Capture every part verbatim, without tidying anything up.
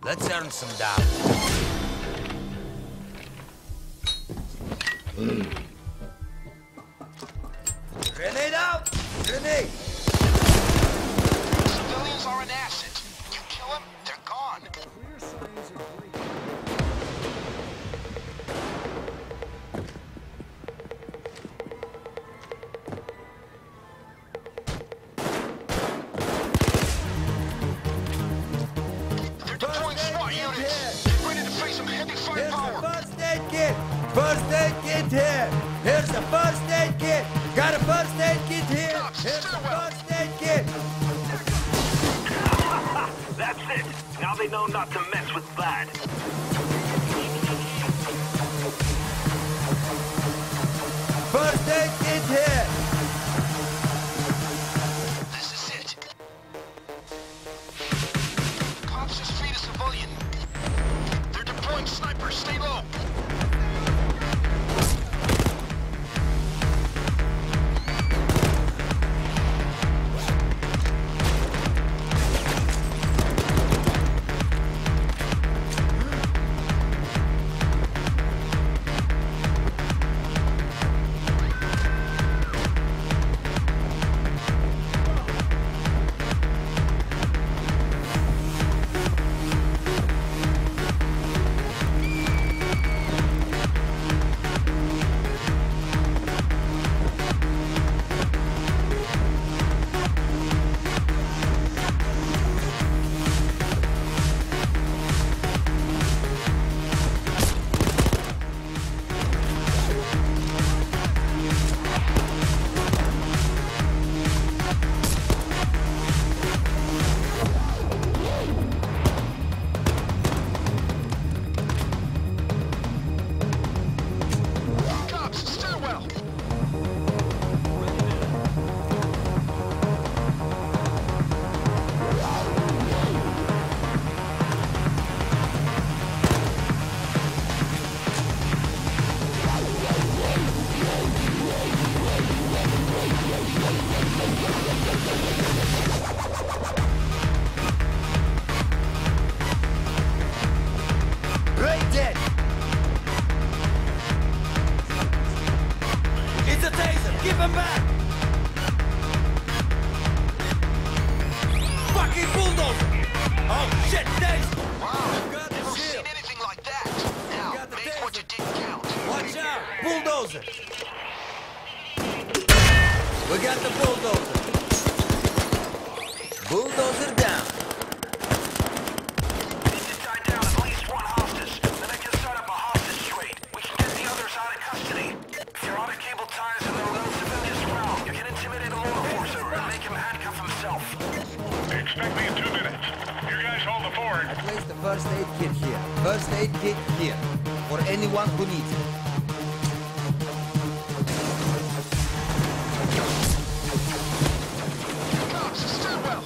Let's earn some dollars. Grenade out! Grenade! Civilians are an asset. You kill them, they're gone. They're deploying SWAT units. Get ready to face some heavy firepower. First aid kit! First aid kit here! Here's the first aid kit! Got a first aid kit here! Here's the first aid kit! That's it! Now they know not to mess with that. First aid kit here! This is it. Cops just freed a civilian. They're deploying snipers. Stay low. Give him back! Fucking bulldozer! Oh shit, Daisy! Wow, Got the never seen shield. anything like that. Now, Got the make taser. what you didn't count. Watch out! Bulldozer! We got the bulldozer! Bulldozer down! Need to tie down at least one hostage, then I can start up a hostage trade. We can get the others out of custody. If you're on a cable ties and there are no civilians around, you can intimidate a law enforcer and make him handcuff himself. Expect me in two minutes. You guys hold the fort. I placed the first aid kit here. First aid kit here. For anyone who needs it. Cops, stand well.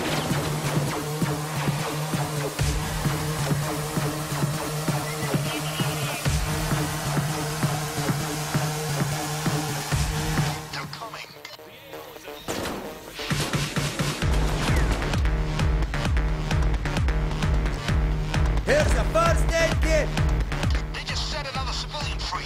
They're coming. Here's the first aid kit! They just set another civilian free.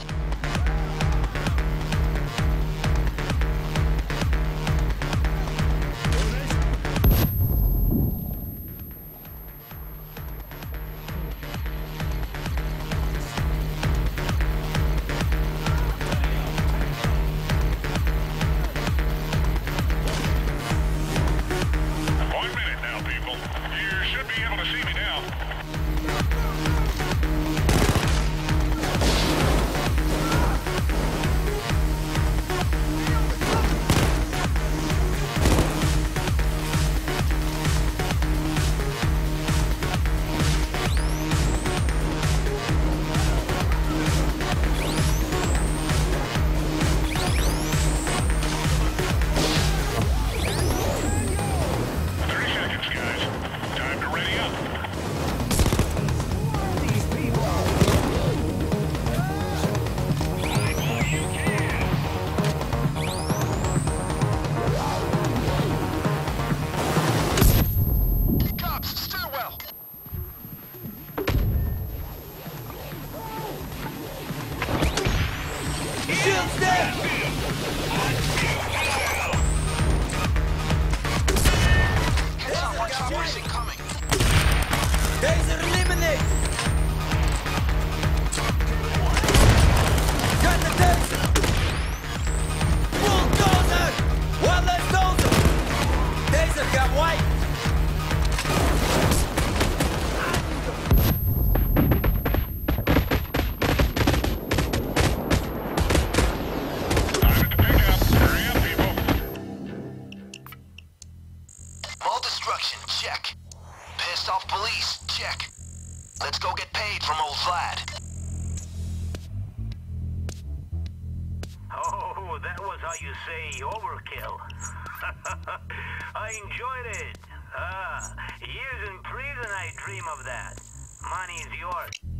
One minute now, people. You should be able to see me now. So that was how you say overkill. I enjoyed it. Ah, years in prison I dream of that. Money's yours.